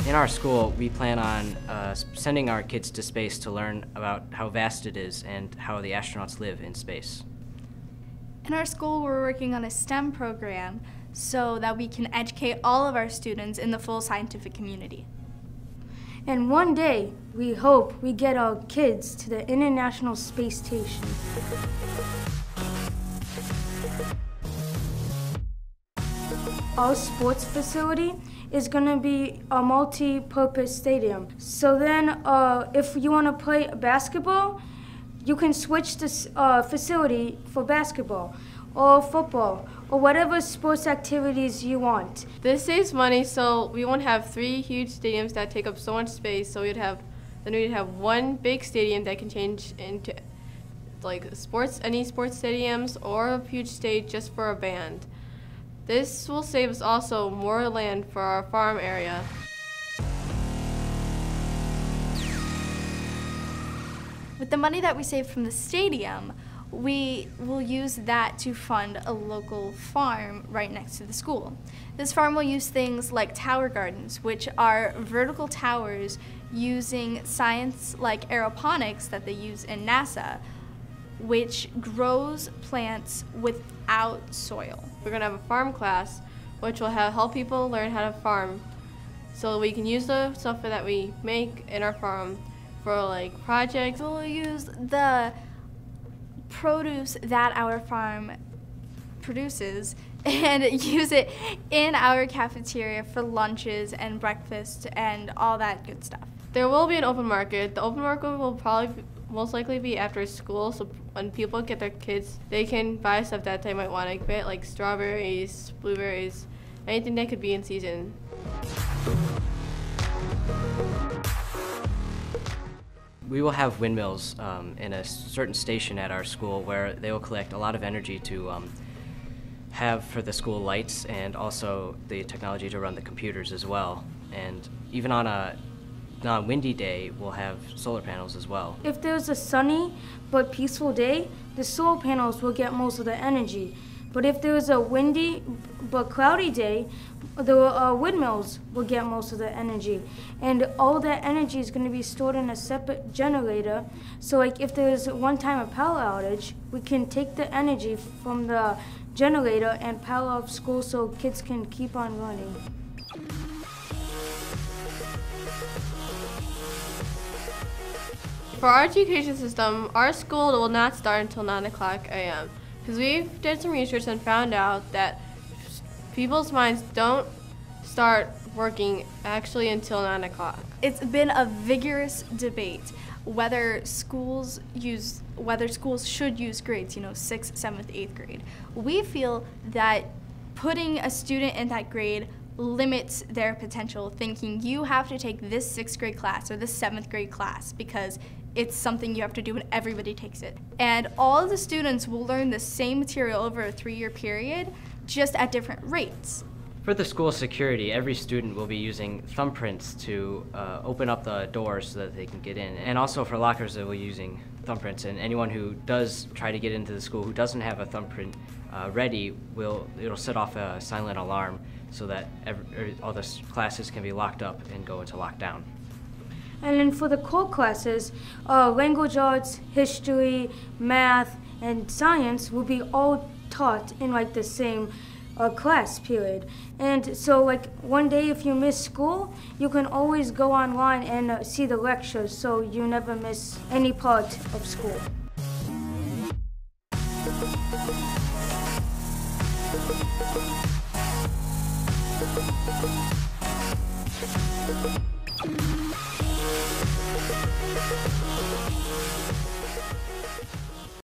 In our school, we plan on sending our kids to space to learn about how vast it is and how the astronauts live in space. In our school, we're working on a STEM program so that we can educate all of our students in the full scientific community. And one day, we hope we get our kids to the International Space Station. Our sports facility is going to be a multi-purpose stadium. So then if you want to play basketball, you can switch this facility for basketball or football or whatever sports activities you want. This saves money, so we won't have 3 huge stadiums that take up so much space. So we'd have one big stadium that can change into like any sports stadiums or a huge stage just for a band. This will save us also more land for our farm area. With the money that we save from the stadium, we will use that to fund a local farm right next to the school. This farm will use things like tower gardens, which are vertical towers using science like aeroponics that they use in NASA, which grows plants without soil. We're going to have a farm class, which will help people learn how to farm, so we can use the stuff that we make in our farm for like projects. We'll use the produce that our farm produces and use it in our cafeteria for lunches and breakfast and all that good stuff. There will be an open market. The open market will most likely be after school, so when people get their kids, they can buy stuff that they might want to get, like strawberries, blueberries, anything that could be in season. We will have windmills in a certain station at our school where they will collect a lot of energy to have for the school lights and also the technology to run the computers as well. And even on a windy day, we'll have solar panels as well. If there's a sunny but peaceful day, the solar panels will get most of the energy. But if there's a windy but cloudy day, the windmills will get most of the energy. And all that energy is going to be stored in a separate generator. So like if there's one time a power outage, we can take the energy from the generator and power up school so kids can keep on running. For our education system, our school will not start until 9 o'clock a.m. because we've did some research and found out that people's minds don't start working actually until 9 o'clock. It's been a vigorous debate whether schools should use grades, 6th, 7th, 8th grade. We feel that putting a student in that grade limits their potential, thinking you have to take this 6th grade class or this 7th grade class because it's something you have to do and everybody takes it. And all of the students will learn the same material over a 3-year period, just at different rates. For the school security, every student will be using thumbprints to open up the doors so that they can get in. And also for lockers, they will be using thumbprints. And anyone who does try to get into the school who doesn't have a thumbprint ready, it'll set off a silent alarm so that all the classes can be locked up and go into lockdown. And then for the core classes, language arts, history, math, and science will be all taught in like the same class period. And so like one day if you miss school, you can always go online and see the lectures so you never miss any part of school.